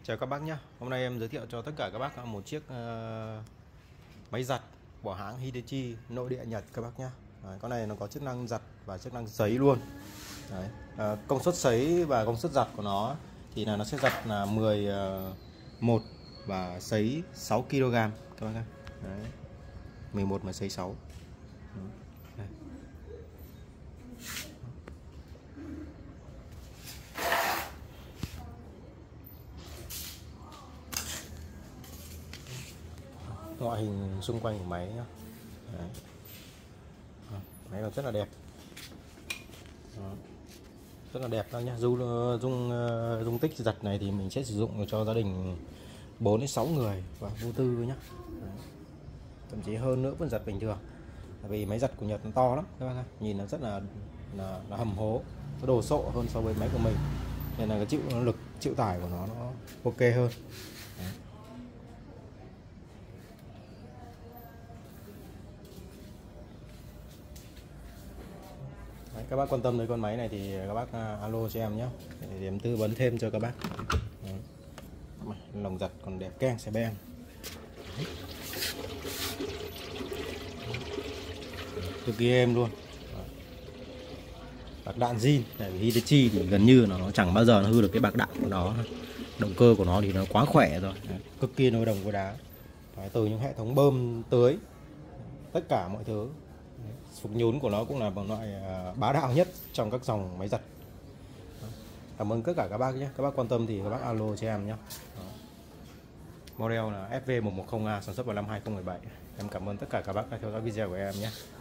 Chào các bác nhé. Hôm nay em giới thiệu cho tất cả các bác một chiếc máy giặt của hãng Hitachi nội địa Nhật các bác nhé. Con này nó có chức năng giặt và chức năng sấy luôn. Đấy. Công suất sấy và công suất giặt của nó thì là nó sẽ giặt là 11 và sấy 6 kg các bác nhé. Đấy. 11 mà sấy 6. Đây. Ngoại hình xung quanh của máy nhá. Đấy. Máy là rất là đẹp. Đó. Rất là đẹp đó nhá. Dung tích giặt này thì mình sẽ sử dụng cho gia đình 4 đến 6 người và vô tư nhá. Đấy. Thậm chí hơn nữa vẫn giặt bình thường. Tại vì máy giặt của Nhật nó to lắm các bác, nhìn nó rất là hầm hố, nó đồ sộ hơn so với máy của mình. Nên là cái lực chịu tải của nó ok hơn. Đấy. Đấy, các bác quan tâm tới con máy này thì các bác alo cho em nhé để em tư vấn thêm cho các bác. Đấy. Lồng giặt còn đẹp keng xe beng, cực kỳ êm luôn. Bạc đạn zin, tại vì Hitachi thì gần như nó chẳng bao giờ nó hư được cái bạc đạn của nó. Động cơ của nó thì nó quá khỏe rồi. Đấy. Cực kỳ nối đồng với đá. Đấy, từ những hệ thống bơm tưới, tất cả mọi thứ. Sục nhún của nó cũng là một loại bá đạo nhất trong các dòng máy giặt. Cảm ơn tất cả các bác nhé. Các bác quan tâm thì các bác alo cho em nhé. Model là FV110A, sản xuất vào năm 2017. Em cảm ơn tất cả các bác đã theo dõi video của em nhé.